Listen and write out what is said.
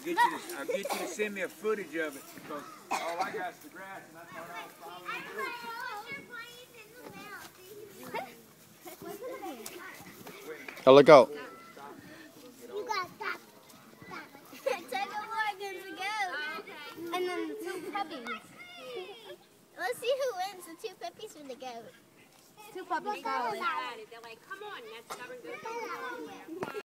I'll get you to send me a footage of it because all I got is the grass and I thought I was following you. Oh, look out. You got stop. Take a walk and the goat. And then the two puppies. Let's see who wins, the two puppies or the goat. Two puppies. They're like, come on, that's stubborn goat.